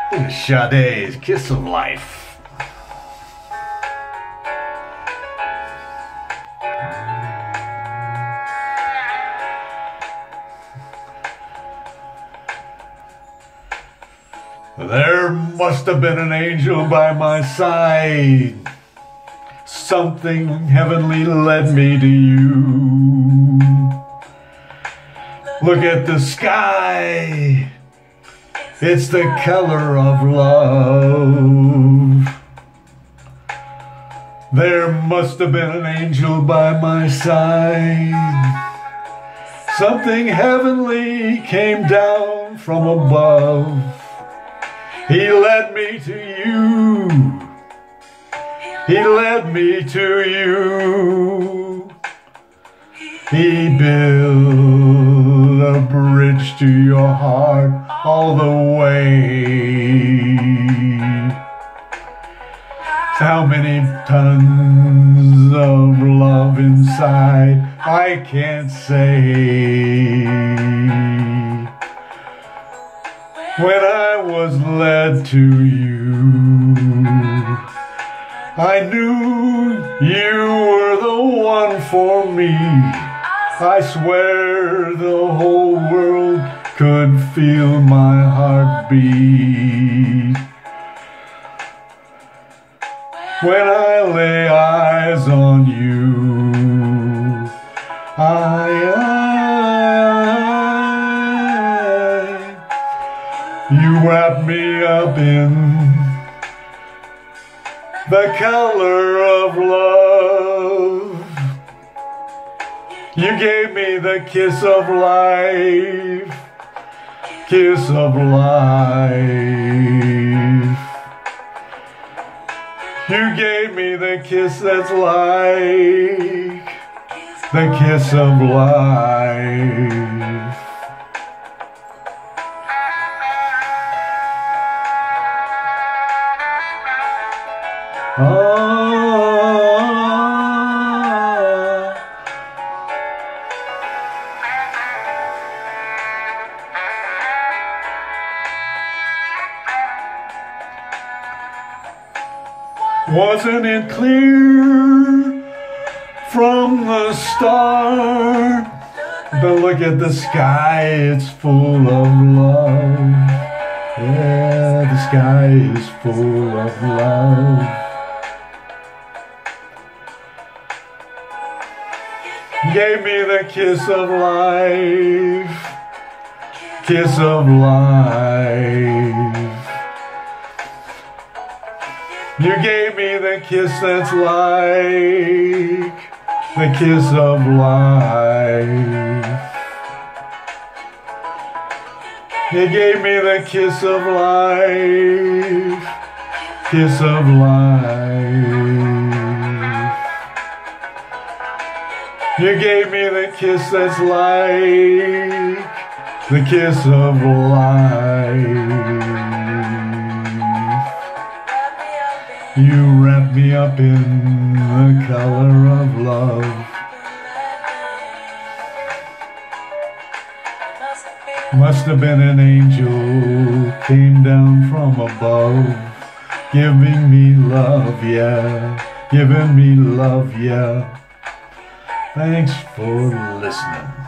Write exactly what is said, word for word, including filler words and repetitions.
Sade's Kiss of Life. There must have been an angel by my side. Something heavenly led me to you. Look at the sky. It's the color of love. There must have been an angel by my side. Something heavenly came down from above. He led me to you. He led me to you. He built a bridge to your heart all the way. How many tons of love inside, I can't say. When I was led to you, I knew you were the one for me. I swear the whole world could feel my heartbeat. When I lay eyes on you, I, I you wrap me up in the color of love. You gave me the kiss of life, kiss of life. You gave me the kiss that's like the kiss of life. Oh. Wasn't it clear from the start? But look at the sky, it's full of love. Yeah, the sky is full of love. Gave me the kiss of life, kiss of life. You gave me the kiss that's like the kiss of life. You gave me the kiss of life, kiss of life. You gave me the kiss that's like the kiss of life. You wrap me up in the color of love. Must have been an angel came down from above, giving me love, yeah, giving me love, yeah. Thanks for listening.